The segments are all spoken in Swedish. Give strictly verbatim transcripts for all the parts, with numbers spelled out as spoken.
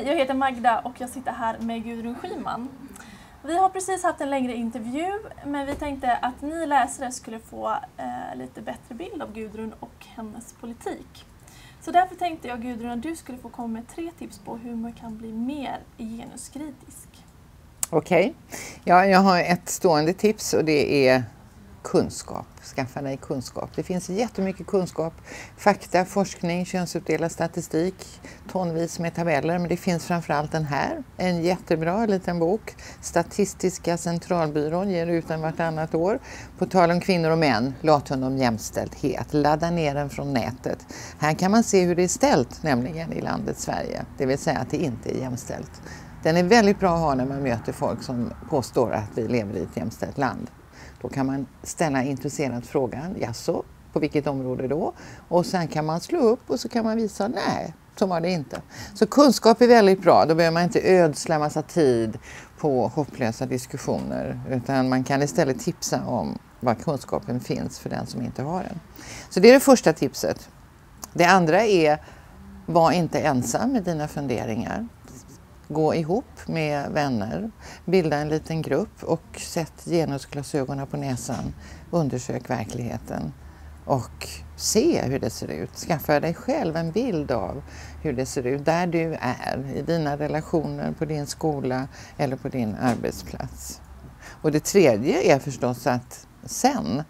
Hej, jag heter Magda och jag sitter här med Gudrun Schyman. Vi har precis haft en längre intervju, men vi tänkte att ni läsare skulle få eh, lite bättre bild av Gudrun och hennes politik. Så därför tänkte jag, Gudrun, att du skulle få komma med tre tips på hur man kan bli mer genuskritisk. Okej, okay. Ja, jag har ett stående tips och det är kunskap. Skaffa dig kunskap. Det finns jättemycket kunskap, fakta, forskning, könsuppdelad statistik, tonvis med tabeller, men det finns framförallt den här, en jättebra liten bok. Statistiska centralbyrån ger ut den vartannat år. På tal om kvinnor och män, lathund om jämställdhet. Ladda ner den från nätet. Här kan man se hur det är ställt nämligen i landet Sverige, det vill säga att det inte är jämställt. Den är väldigt bra att ha när man möter folk som påstår att vi lever i ett jämställt land. Då kan man ställa intresserad frågan, jaså, på vilket område då? Och sen kan man slå upp och så kan man visa, nej, så var det inte. Så kunskap är väldigt bra, då behöver man inte ödsla massa tid på hopplösa diskussioner. Utan man kan istället tipsa om var kunskapen finns för den som inte har den. Så det är det första tipset. Det andra är, var inte ensam med dina funderingar. Gå ihop med vänner, bilda en liten grupp och sätt genusglasögonen på näsan. Undersök verkligheten och se hur det ser ut. Skaffa dig själv en bild av hur det ser ut där du är, i dina relationer, på din skola eller på din arbetsplats. Och det tredje är förstås att sen,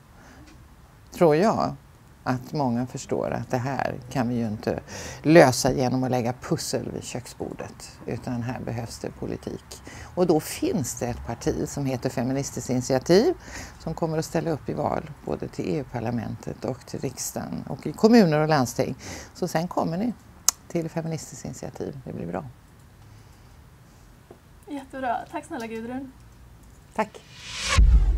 tror jag, att många förstår att det här kan vi ju inte lösa genom att lägga pussel vid köksbordet, utan här behövs det politik. Och då finns det ett parti som heter Feministiskt initiativ som kommer att ställa upp i val både till E U-parlamentet och till riksdagen och i kommuner och landsting. Så sen kommer ni till Feministiskt initiativ, det blir bra. Jättebra, tack snälla Gudrun. Tack.